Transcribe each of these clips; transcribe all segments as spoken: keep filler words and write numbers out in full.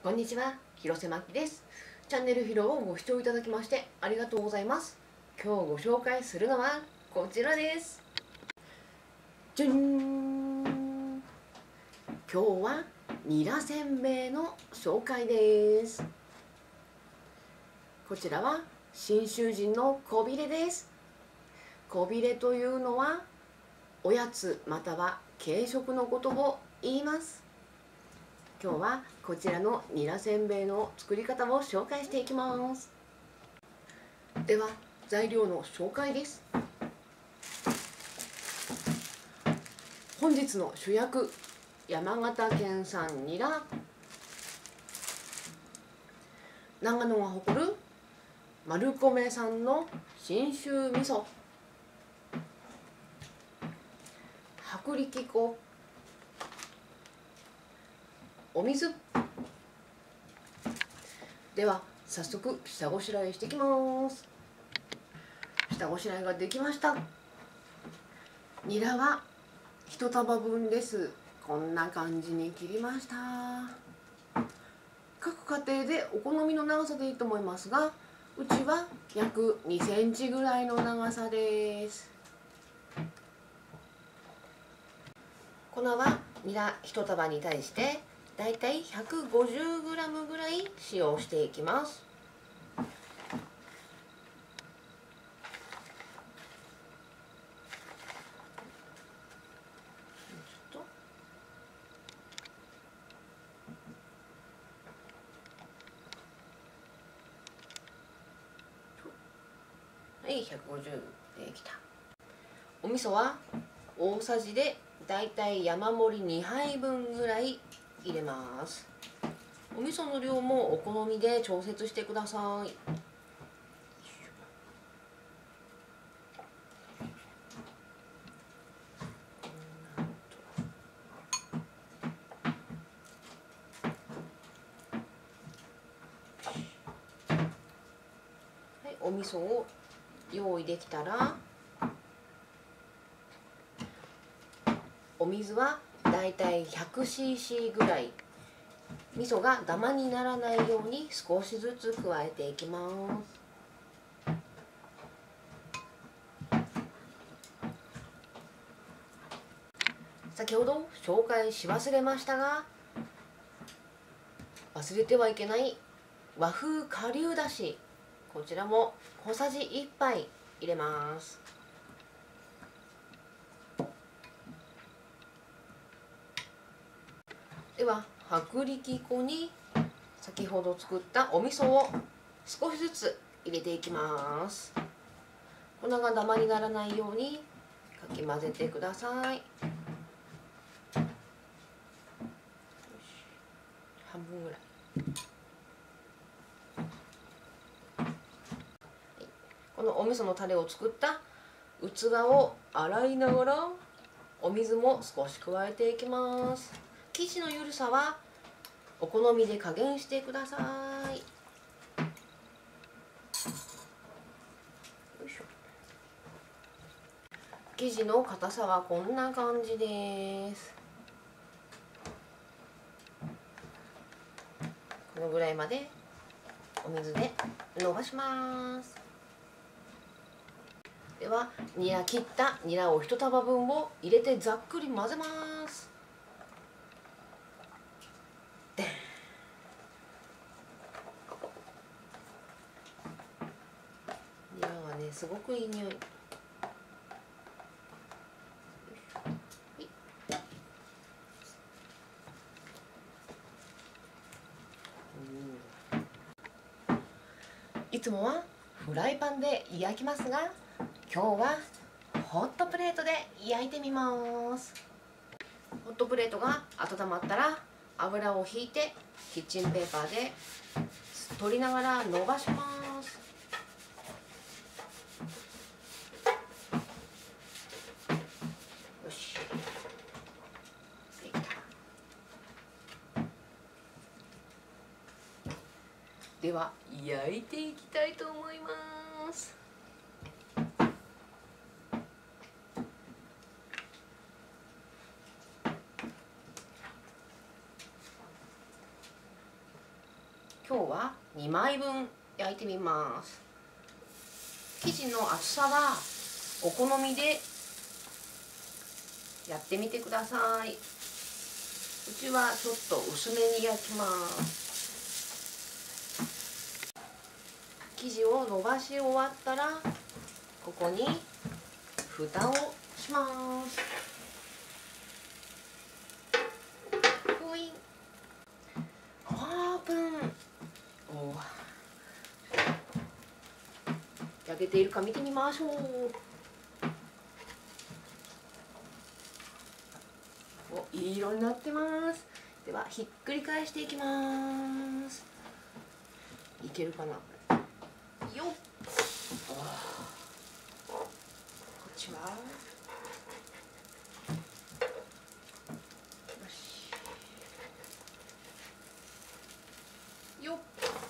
こんにちは、広瀬真希です。チャンネルヒロをご視聴いただきましてありがとうございます。今日ご紹介するのはこちらです。じゃん。今日はニラせんべいの紹介です。こちらは信州人のこびれです。こびれというのはおやつまたは軽食のことを言います。今日はこちらのニラせんべいの作り方を紹介していきます。では材料の紹介です。本日の主役、山形県産ニラ、長野が誇る丸米産の信州味噌、薄力粉、お水。では早速下ごしらえしていきます。下ごしらえができました。ニラは一束分です。こんな感じに切りました。各家庭でお好みの長さでいいと思いますが、うちは約にセンチぐらいの長さです。粉はニラ一束に対してだいたい ひゃくごじゅうグラム ぐらい使用していきます。はい、ひゃくごじゅうできた。お味噌は大さじでだいたい山盛りにはいぶんぐらい入れます。お味噌の量もお好みで調節してください。はい、お味噌を用意できたら、お水はだいたい ひゃくシーシー ぐらい。味噌がダマにならないように少しずつ加えていきます。先ほど紹介し忘れましたが、忘れてはいけない和風顆粒だし、こちらも小さじいっぱい入れます。では薄力粉に先ほど作ったお味噌を少しずつ入れていきます。粉がダマにならないようにかき混ぜてください。半分ぐらい。このお味噌のタレを作った器を洗いながらお水も少し加えていきます。生地の緩さはお好みで加減してください。よいしょ。生地の硬さはこんな感じです。このぐらいまでお水で伸ばします。ではニラ切ったニラを一束分を入れてざっくり混ぜます。ニラはね、すごくいい匂い。いつもはフライパンで焼きますが、今日はホットプレートで焼いてみます。ホットプレートが温まったら油をひいてキッチンペーパーで取りながら伸ばします。よし、できた。では焼いていきたいと思います。 今日はにまいぶん焼いてみます。生地の厚さはお好みでやってみてください。うちはちょっと薄めに焼きます。生地を伸ばし終わったらここに蓋をします。ふいん、オープン。お焼けているか見てみましょう。お、いい色になってます。ではひっくり返していきます。いけるかな。よっ。こっちは。よっ。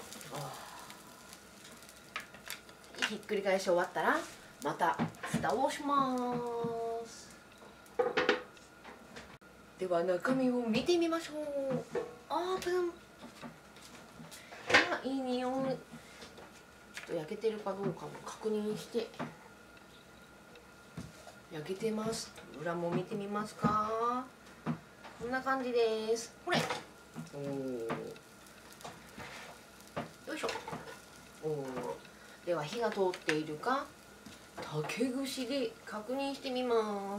ひっくり返し終わったらまた蓋をします。では中身を見てみましょう。オープン。いい匂い。ちょっと焼けてるかどうかも確認して。焼けてます。裏も見てみますか。こんな感じです。これ。おー。よいしょ。おー。では火が通っているか竹串で確認してみます。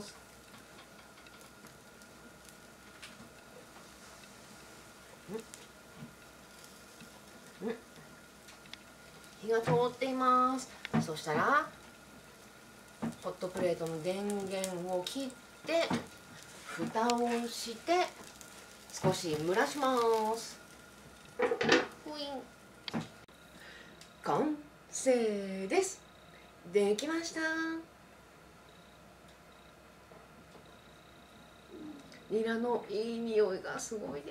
んん火が通っています。そしたらホットプレートの電源を切って蓋をして少し蒸らします。ふいん。完成です。できました。ニラのいい匂いがすごいです。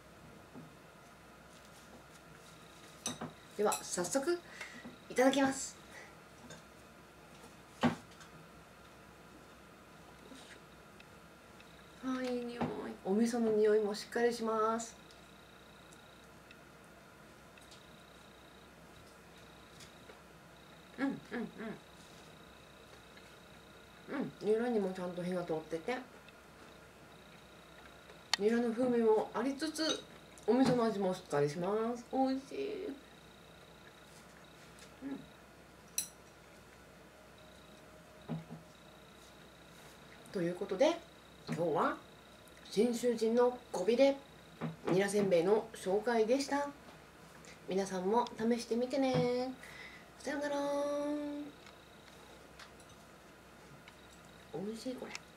では早速いただきます。あ、いい匂い。お味噌の匂いもしっかりします。うんうんうんうん。ニラにもちゃんと火が通ってて、ニラの風味もありつつお味噌の味もしっかりします。おいしい。うん。ということで今日は信州人のこびれニラせんべいの紹介でした。皆さんも試してみてね。さよなら。おいしいこれ。